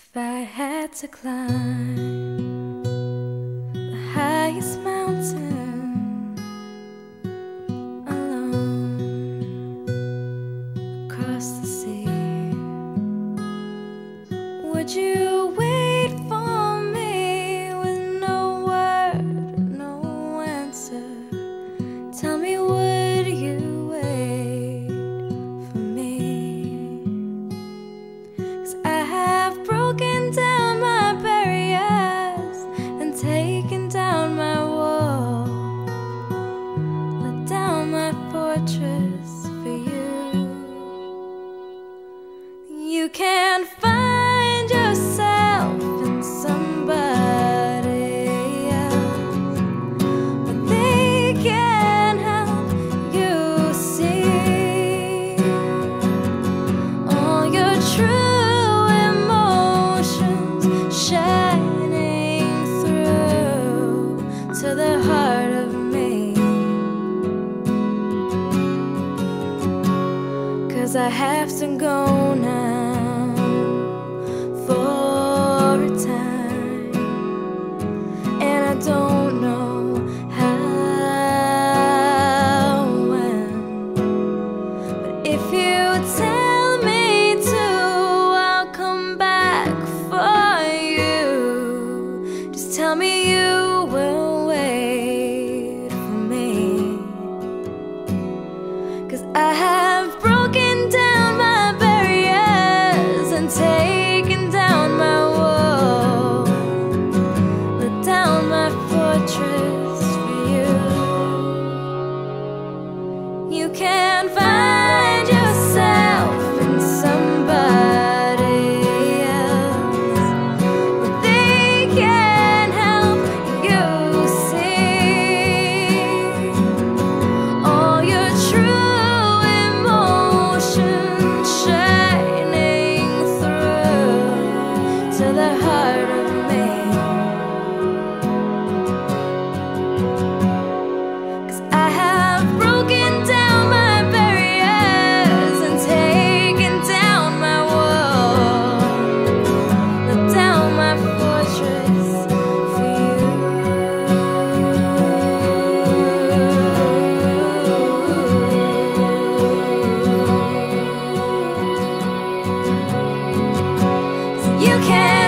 If I had to climb the highest mountain alone across the sea, would you wait for me with no word, no answer? Tell me, would you wait for me? 'Cause I have broken down my barriers and taken down my wall, let down my fortress for you. You can find yourself in somebody else, but they can't help you see all your true emotions shining through to the heart of me. 'Cause I have to go now for a time, and I don't know how, when, but if you tell me to, I'll come back for you. Just tell me you will wait for me. 'Cause I have broken down my barriers and taken down my wall, let down my fortress for you. You can find yourself in somebody else, but they can't help you see all your true emotions shining through to the heart of me. 'Cause I have broken down my barriers and taken down my wall, let down my fortress for you. So you can